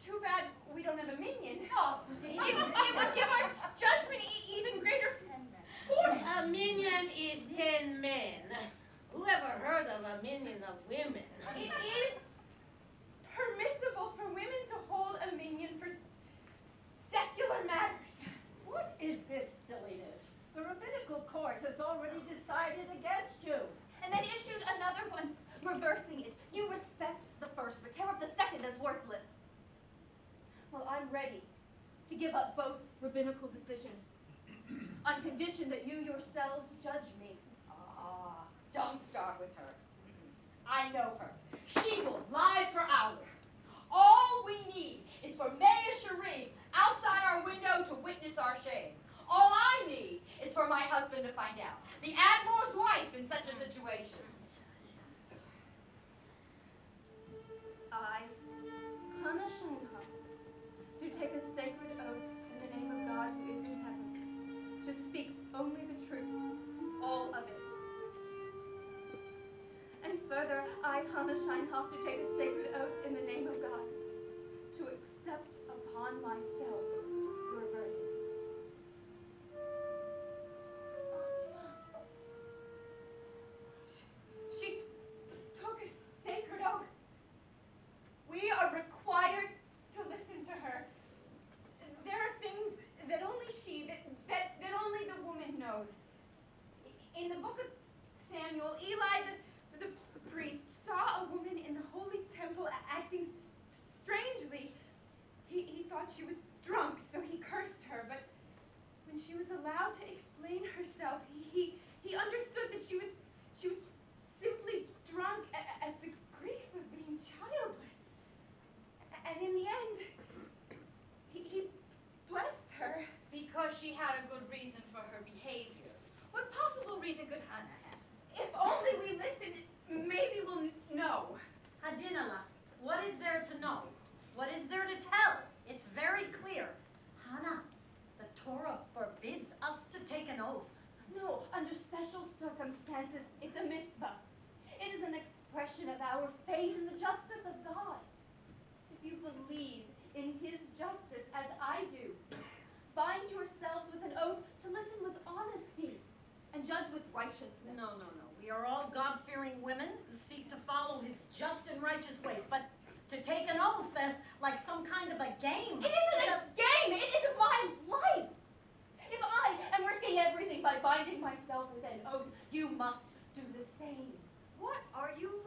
too bad we don't have a minion. Oh, it would give our judgment even greater force. A minion is 10 men. Who ever heard of a minion of women? It is permissible for women to hold a minion for secular matters. What is this silliness? The rabbinical court has already decided against you. And then issued another one, reversing it. You respect the first, but tear up the second as worthless. Well, I'm ready to give up both rabbinical decisions on condition that you yourselves judge me. Ah, don't start with her. I know her. She will lie for hours. All we need is for Maya Sharif outside our window to witness our shame. All I need is for my husband to find out. The Admiral's wife in such a situation. I, Hannah Scheinhoff, do take a sacred oath in the name of God who is in heaven, to speak only the truth, all of it. And further, I, Hannah Scheinhoff, do take a sacred oath in the name of God, to accept upon myself your burden. She took a sacred oath. We are required to listen to her. There are things that only she, that only the woman knows. In the book of Samuel, Eli, the priest, saw a woman in the holy temple acting strangely. He thought she was drunk, so he cursed her, but when she was allowed to explain herself, he understood that she was simply drunk at the grief of being childless. And in the end, he blessed her. Because she had a good reason for her behavior. What possible reason could Hannah have? If only we listen, maybe we'll know. Hadinallah, what is there to know? What is there to tell? It's very clear. Hannah, the Torah forbids us to take an oath. No, under special circumstances, it's a mitzvah. It is an expression of our faith in the justice of God. If you believe in his justice as I do, bind yourselves with an oath to listen with honesty and judge with righteousness. No. We are all God-fearing women who seek to follow his just and righteous ways. But to take an oath as like some kind of a game. It isn't a game. It is my life. If I am risking everything by binding myself with an oath, you must do the same. What are you